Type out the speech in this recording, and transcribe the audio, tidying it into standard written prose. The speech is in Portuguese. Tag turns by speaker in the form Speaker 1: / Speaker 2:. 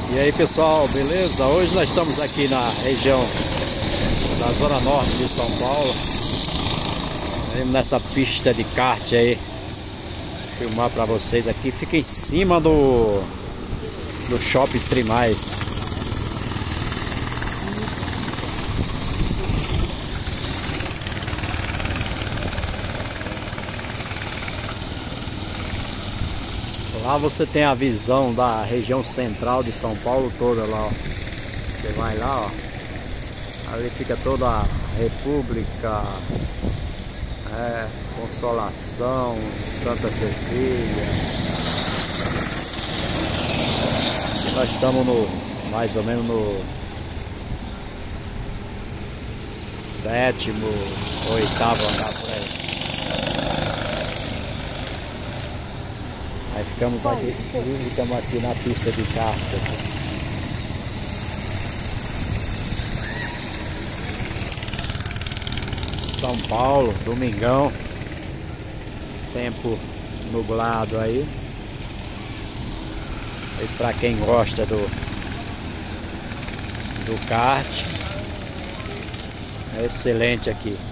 Speaker 1: E aí pessoal, beleza? Hoje nós estamos aqui na região da Zona Norte de São Paulo, nessa pista de kart aí, filmar para vocês aqui. Fica em cima do Shopping Trimais. Lá você tem a visão da região central de São Paulo toda lá, ó. Você vai lá, ó. Ali fica toda a República, Consolação, Santa Cecília. E nós estamos mais ou menos no 7º, 8º andar por aí. Aí ficamos aqui na pista de kart. São Paulo, domingão, tempo nublado aí. E para quem gosta do kart, é excelente aqui.